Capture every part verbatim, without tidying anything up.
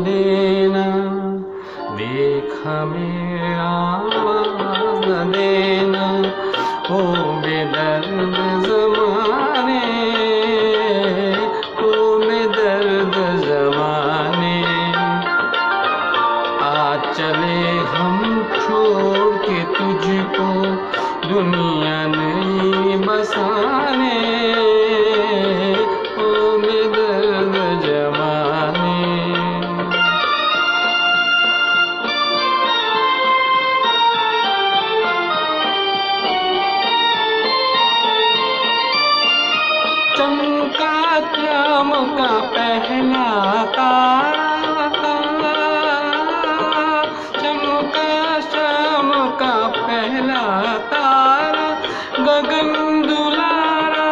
देना, देखा में आवाज न देना। ओ बेदर्द ज़माने, ओ बेदर्द ज़माने, आ चले हम छोड़ के तुझको दुनिया नहीं बसाने। ओ बेदर्द ज़माने। चमका चमका पहला तारा, चमका चमका पहला तारा, गगन दुलारा,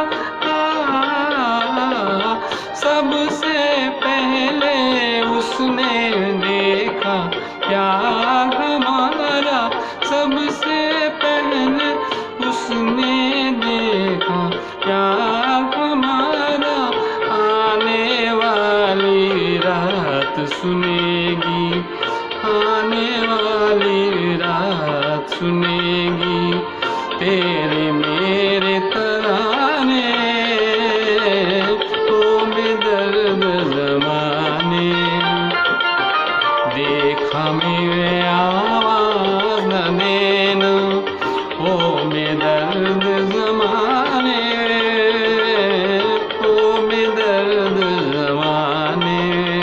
सबसे पहले उसने देखा प्यार हमारा। सबसे पहले उसने देखा प्यार हमारा। आने वाली रात सुनेगी, आने वाली रात सुनेगी तेरे मेरे तराने। ओ बेदर्द ज़माने, देखा मेरे आवाज़ न देना। ओ बेदर्द ज़माने, ओ बेदर्द ज़माने।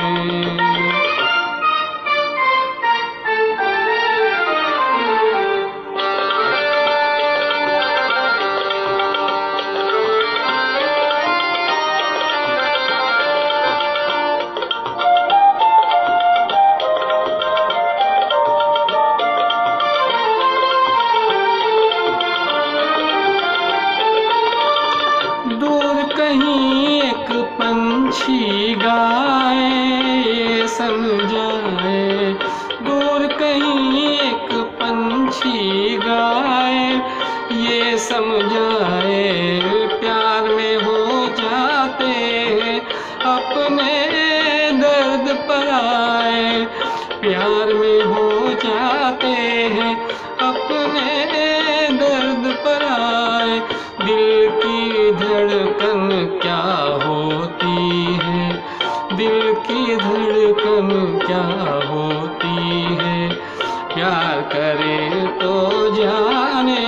दूर कहीं एक पंछी गाए, ये समझाए। दूर कहीं एक पंछी गाए, ये समझाए। प्यार में हो जाते हैं अपने दर्द पर आए। प्यार में हो जाते हैं अपने दर्द पर आए। दिल की धड़कन क्या होती है, दिल की धड़कन क्या होती है। प्यार करे तो जाने,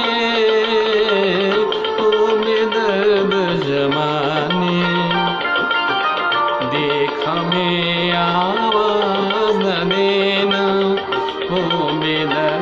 ओ बेदर्द ज़माने। देखा में आवाज़ न देना, ओ बेदर्द